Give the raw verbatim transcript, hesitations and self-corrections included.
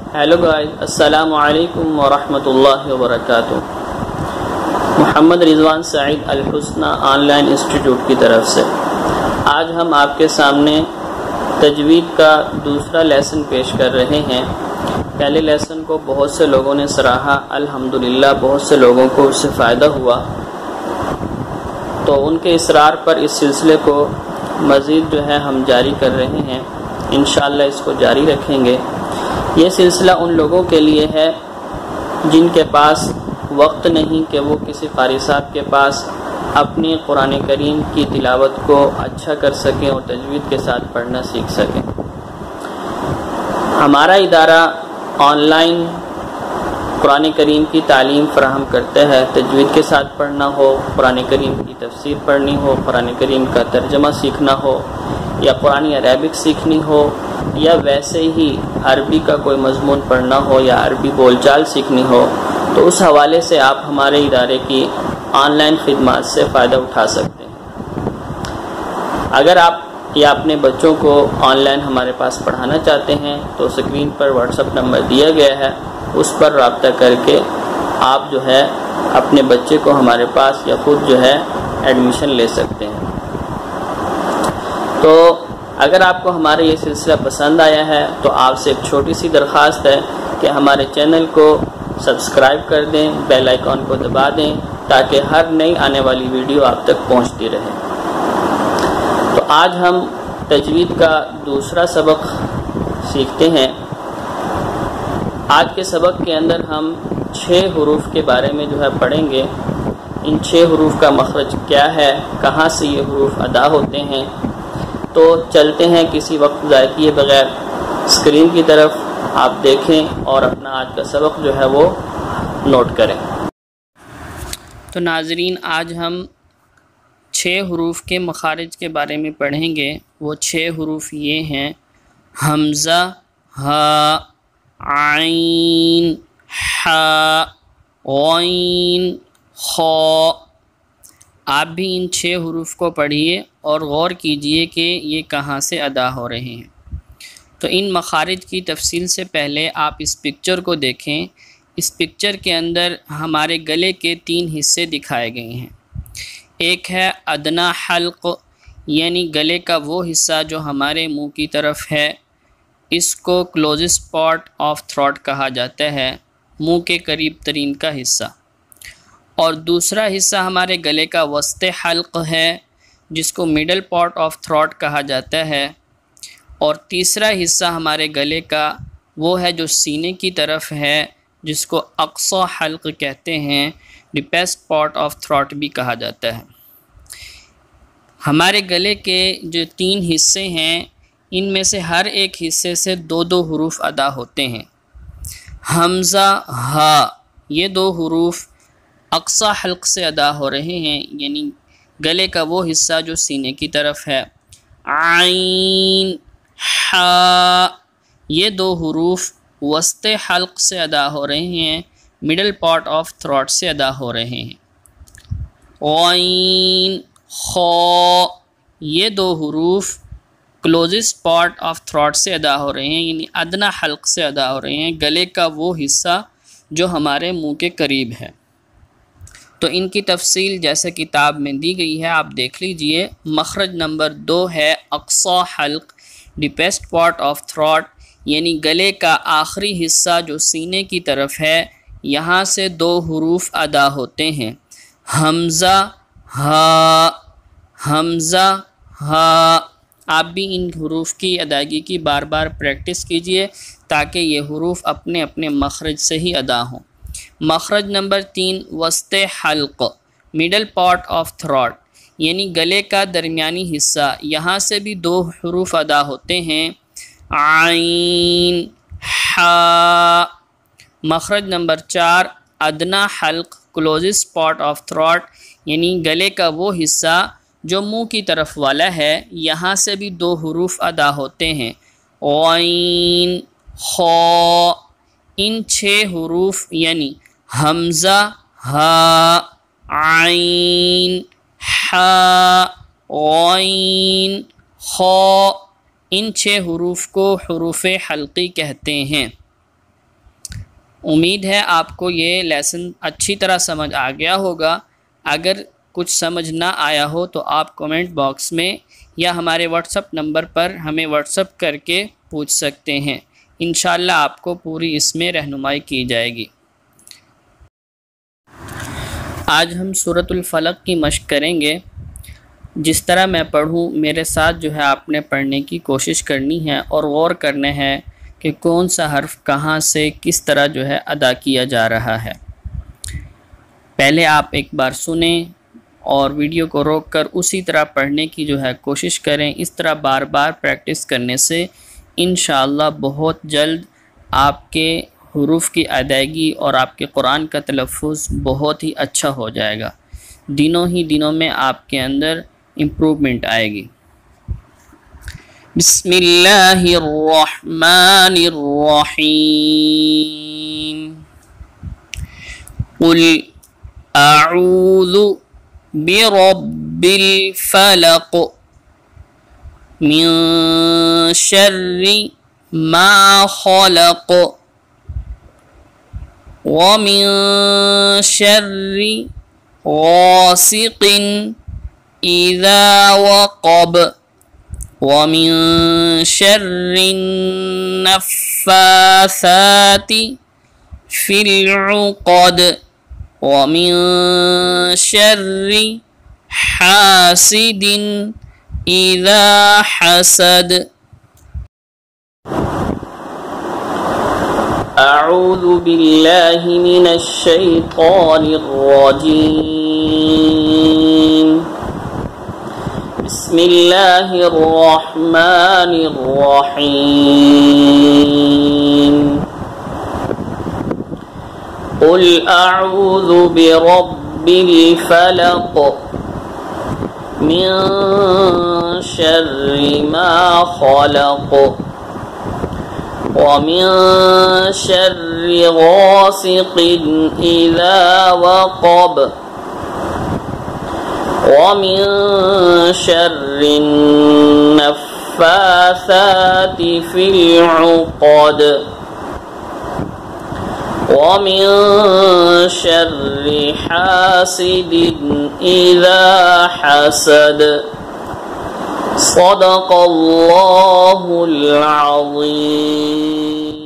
Hello guys, السلام علیکم ورحمۃ اللہ وبرکاتہ۔ محمد رضوان سعید الحسنہ آن لائن انسٹیٹیوٹ کی طرف سے آج ہم آپ کے سامنے تجوید کا دوسرا لیسن پیش کر رہے ہیں۔ پہلے لیسن کو بہت سے لوگوں نے سراہا، الحمدللہ بہت سے لوگوں کو اس سے فائدہ ہوا، تو ان کے اصرار پر اس سلسلے کو مزید جو ہے ہم جاری کر رہے ہیں، انشاءاللہ اس کو جاری رکھیں گے۔ یہ سلسلہ ان لوگوں کے لیے ہے جن کے پاس وقت نہیں کہ وہ کسی قاری صاحب کے پاس اپنی قرآن کریم کی تلاوت کو اچھا کر سکیں اور تجوید کے ساتھ پڑھنا سیکھ سکیں۔ ہمارا ادارہ آن لائن قرآن کریم کی تعلیم فراہم کرتا ہے۔ تجوید کے ساتھ پڑھنا ہو، قرآن کریم کی تفسیر پڑھنی ہو، قرآن کریم کا ترجمہ سیکھنا ہو، یا قرآن عربک سیکھنی ہو، یا ویسے ہی عربی کا کوئی مضمون پڑھنا ہو یا عربی بول چال سیکھنی ہو، تو اس حوالے سے آپ ہمارے ادارے کی آن لائن خدمات سے فائدہ اٹھا سکتے ہیں۔ اگر آپ یا اپنے بچوں کو آن لائن ہمارے پاس پڑھانا چاہتے ہیں تو اسکرین پر واٹس ایپ نمبر دیا گیا ہے، اس پر رابطہ کر کے آپ جو ہے اپنے بچے کو ہمارے پاس یا خود جو ہے ایڈمیشن لے سکتے ہیں۔ تو اگر آپ کو ہمارا یہ سلسلہ پسند آیا ہے تو آپ سے ایک چھوٹی سی درخواست ہے کہ ہمارے چینل کو سبسکرائب کر دیں، بیل آئیکن کو دبا دیں تاکہ ہر نئی آنے والی ویڈیو آپ تک پہنچتی رہے۔ تو آج ہم تجوید کا دوسرا سبق سیکھتے ہیں۔ آج کے سبق کے اندر ہم چھ حروف کے بارے میں جو ہے پڑھیں گے۔ ان چھ حروف کا مخرج کیا ہے، کہاں سے یہ حروف ادا ہوتے ہیں۔ تو چلتے ہیں کسی وقت ضائع کیے بغیر اسکرین کی طرف، آپ دیکھیں اور اپنا آج کا سبق جو ہے وہ نوٹ کریں۔ تو ناظرین، آج ہم چھ حروف کے مخارج کے بارے میں پڑھیں گے۔ وہ چھ حروف یہ ہیں: حمزہ، ہا، عین، حا، غین، خا۔ آپ بھی ان چھ حروف کو پڑھیے اور غور کیجئے کہ یہ کہاں سے ادا ہو رہے ہیں۔ تو ان مخارج کی تفصیل سے پہلے آپ اس پکچر کو دیکھیں۔ اس پکچر کے اندر ہمارے گلے کے تین حصے دکھائے گئے ہیں۔ ایک ہے ادنا حلق، یعنی گلے کا وہ حصہ جو ہمارے منہ کی طرف ہے، اس کو کلوزسٹ پارٹ آف تھروٹ کہا جاتا ہے، منہ کے قریب ترین کا حصہ۔ اور دوسرا حصہ ہمارے گلے کا وسط حلق ہے، جس کو مڈل پارٹ آف تھروٹ کہا جاتا ہے۔ اور تیسرا حصہ ہمارے گلے کا وہ ہے جو سینے کی طرف ہے، جس کو اقصی حلق کہتے ہیں، ڈیپسٹ پارٹ آف تھروٹ بھی کہا جاتا ہے۔ ہمارے گلے کے جو تین حصے ہیں، ان میں سے ہر ایک حصے سے دو دو حروف ادا ہوتے ہیں۔ حمزہ، ہا، یہ دو حروف اقصی حلق سے ادا ہو رہے ہیں، یعنی گلے کا وہ حصہ جو سینے کی طرف ہے۔ عین، حا، یہ دو حروف وسط حلق سے ادا ہو رہے ہیں، مڈل پارٹ آف تھروٹ سے ادا ہو رہے ہیں۔ غین، خا، یہ دو حروف کلوزسٹ پارٹ آف تھروٹ سے ادا ہو رہے ہیں، یعنی ادنا حلق سے ادا ہو رہے ہیں، گلے کا وہ حصہ جو ہمارے منہ کے قریب ہے۔ تو ان کی تفصیل جیسے کتاب میں دی گئی ہے، آپ دیکھ لیجئے۔ مخرج نمبر دو ہے اقصی حلق، ڈیپسٹ پارٹ آف تھروٹ، یعنی گلے کا آخری حصہ جو سینے کی طرف ہے، یہاں سے دو حروف ادا ہوتے ہیں: حمزہ، ہا، حمزہ، ہا۔ آپ بھی ان حروف کی ادائیگی کی بار بار پریکٹس کیجئے تاکہ یہ حروف اپنے اپنے مخرج سے ہی ادا ہوں۔ مخرج نمبر تین وسط حلق، مڈل پارٹ آف تھروٹ، یعنی گلے کا درمیانی حصہ، یہاں سے بھی دو حروف ادا ہوتے ہیں: عین، حا۔ مخرج نمبر چار ادنا حلق، کلوزسٹ پارٹ آف تھروٹ، یعنی گلے کا وہ حصہ جو منہ کی طرف والا ہے، یہاں سے بھی دو حروف ادا ہوتے ہیں: غین، خا۔ ان چھ حروف یعنی حمزہ، ہا، عین، حا، غین، خا، ان چھ حروف کو حروف حلقی کہتے ہیں۔ امید ہے آپ کو یہ لیسن اچھی طرح سمجھ آ گیا ہوگا۔ اگر کچھ سمجھ نہ آیا ہو تو آپ کومنٹ باکس میں یا ہمارے واٹس اپ نمبر پر ہمیں واٹس اپ کر کے پوچھ سکتے ہیں، انشاءاللہ آپ کو پوری اس میں رہنمائی کی جائے گی۔ آج ہم سورۃ الفلق کی مشق کریں گے۔ جس طرح میں پڑھوں میرے ساتھ جو ہے آپ نے پڑھنے کی کوشش کرنی ہے اور غور کرنا ہے کہ کون سا حرف کہاں سے کس طرح جو ہے ادا کیا جا رہا ہے۔ پہلے آپ ایک بار سنیں اور ویڈیو کو روک کر اسی طرح پڑھنے کی جو ہے کوشش کریں۔ اس طرح بار بار پریکٹس کرنے سے انشاءاللہ بہت جلد آپ کے حروف کی ادائیگی اور آپ کے قرآن کا تلفظ بہت ہی اچھا ہو جائے گا۔ دنوں ہی دنوں میں آپ کے اندر امپروومنٹ آئے گی۔ بسم اللہ الرحمن الرحیم۔ قل اعوذ برب الفلق من شر ما خلق ومن شر غاسق اذا وقب ومن شر النفاثات في العقد ومن شر حاسد اذا حسد۔ اعوذ باللہ من الشیطان الرجیم۔ بسم اللہ الرحمن الرحیم۔ قل اعوذ برب الفلق من شر ما خلق ومن شر غاسق اذا وقب ومن شر النفاثات في العقد ومن شر حاسد اذا حسد۔ صدق اللہ العظیم۔